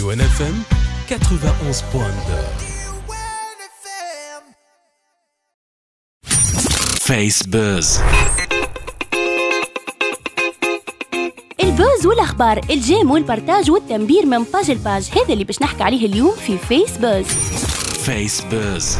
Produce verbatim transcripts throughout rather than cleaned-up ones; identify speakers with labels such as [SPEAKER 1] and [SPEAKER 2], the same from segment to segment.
[SPEAKER 1] Douane F M quatre-vingt-onze point deux. فيس بوز.
[SPEAKER 2] البوز والاخبار، الجيم والبارتاج والتنبير من باج الباج، هذا اللي باش نحكي عليه اليوم في فيس بوز.
[SPEAKER 1] فيس بوز.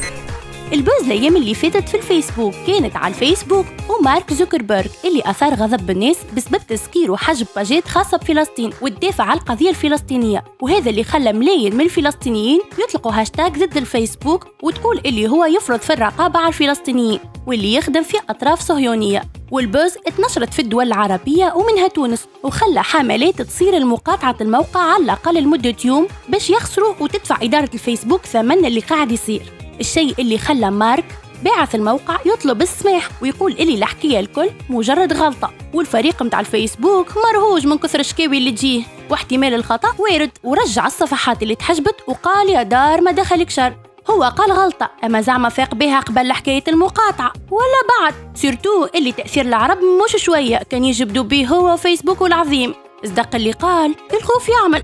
[SPEAKER 2] البوز الايام اللي فاتت في الفيسبوك كانت على الفيسبوك ومارك زوكربيرغ اللي اثار غضب الناس بسبب تسكير وحجب باجات خاصه بفلسطين والدافع على القضيه الفلسطينيه، وهذا اللي خلى ملايين من الفلسطينيين يطلقوا هاشتاغ ضد الفيسبوك وتقول اللي هو يفرض في الرقابه على الفلسطينيين واللي يخدم في اطراف صهيونيه. والبوز اتنشرت في الدول العربيه ومنها تونس، وخلى حملات تصير لمقاطعه الموقع على الاقل لمده يوم باش يخسروا وتدفع اداره الفيسبوك ثمن اللي قاعد يصير. الشيء اللي خلى مارك باعث الموقع يطلب السماح ويقول اللي الحكايه الكل مجرد غلطه، والفريق متاع الفيسبوك مرهوج من كثر الشكاوي اللي تجيه واحتمال الخطا وارد، ورجع الصفحات اللي تحجبت وقال يا دار ما دخلك شر. هو قال غلطه، اما زعما فاق بها قبل حكايه المقاطعه ولا بعد؟ سيرتو اللي تاثير العرب مش شويه كان يجبدوا به هو فيسبوك العظيم، اصدق اللي قال الخوف يعمل.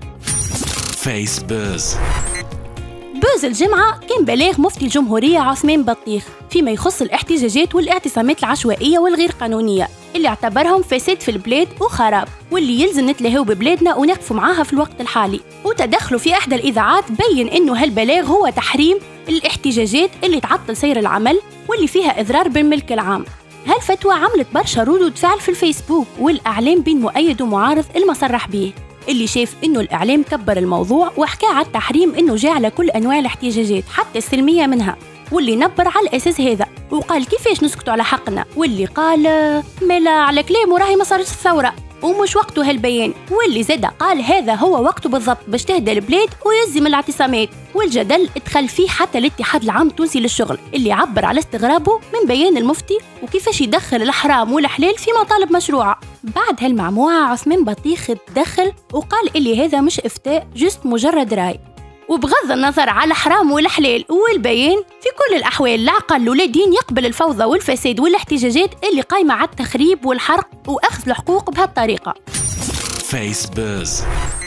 [SPEAKER 1] فيس بوز.
[SPEAKER 2] بوز الجمعة كان بلاغ مفتي الجمهورية عثمان بطيخ فيما يخص الاحتجاجات والاعتصامات العشوائية والغير قانونية اللي اعتبرهم فساد في البلاد وخراب، واللي يلزم نتلهوا ببلادنا ونقفوا معاها في الوقت الحالي. وتدخلوا في إحدى الإذاعات بين إنه هالبلاغ هو تحريم الاحتجاجات اللي تعطل سير العمل واللي فيها إضرار بالملك العام. هالفتوى عملت برشا ردود فعل في الفيسبوك والإعلام بين مؤيد ومعارض المصرح به، اللي شاف إنه الإعلام كبر الموضوع وحكى على التحريم إنه جاء على كل أنواع الاحتجاجات حتى السلمية منها، واللي نبر على الأساس هذا وقال كيفاش نسكتوا على حقنا، واللي قال ملا على كلامه راهي ما صارتش الثورة ومش وقته هالبيان، واللي زاد قال هذا هو وقته بالضبط باش تهدى البلاد ويلزم الاعتصامات. والجدل ادخل فيه حتى الاتحاد العام التونسي للشغل اللي عبر على استغرابه من بيان المفتي وكيفاش يدخل الحرام والحلال في مطالب مشروعة. بعد هالمعموعة عثمان بطيخ تدخل وقال اللي هذا مش افتاء، جست مجرد راي، وبغض النظر على حرام والحلال والبيان في كل الأحوال لا عقل ولا دين يقبل الفوضى والفساد والاحتجاجات اللي قايمة على التخريب والحرق وأخذ الحقوق بهالطريقة.
[SPEAKER 1] فيس بوز.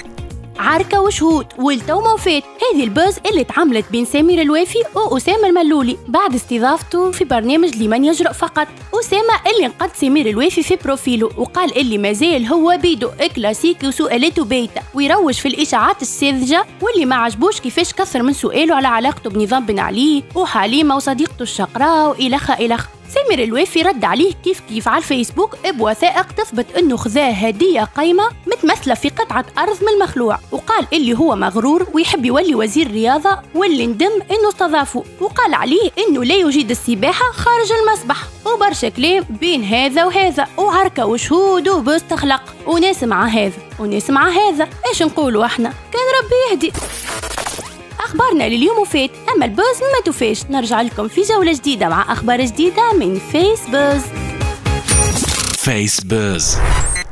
[SPEAKER 2] عركة وشهود والتو موفات، هذه البوز اللي تعاملت بين سمير الوافي وأسامة الملولي بعد استضافته في برنامج لمن يجرؤ فقط. أسامة اللي انقد سمير الوافي في بروفيله وقال اللي مازال هو بيدو كلاسيكي وسؤالاته بايته ويروج في الإشاعات الساذجة، واللي ما عجبوش كيفاش كثر من سؤاله على علاقته بنظام بن علي وحليمة وصديقته الشقراء وإلخ إلخ. سمير الوافي رد عليه كيف كيف على الفيسبوك بوثائق تثبت انه خذاه هديه قايمه متمثله في قطعه ارض من المخلوع، وقال اللي هو مغرور ويحب يولي وزير الرياضه واللي ندم انه استضافه، وقال عليه انه لا يجيد السباحه خارج المسبح، وبرشا كلام بين هذا وهذا وعركه وشهود وبوز تخلق وناس مع هذا وناس مع هذا. ايش نقولوا احنا؟ كان ربي يهدي. أخبارنا لليوم وفات، أما البوز ما توفاش. نرجع لكم في جولة جديدة مع أخبار جديدة من فيس بوز.
[SPEAKER 1] فيس بوز.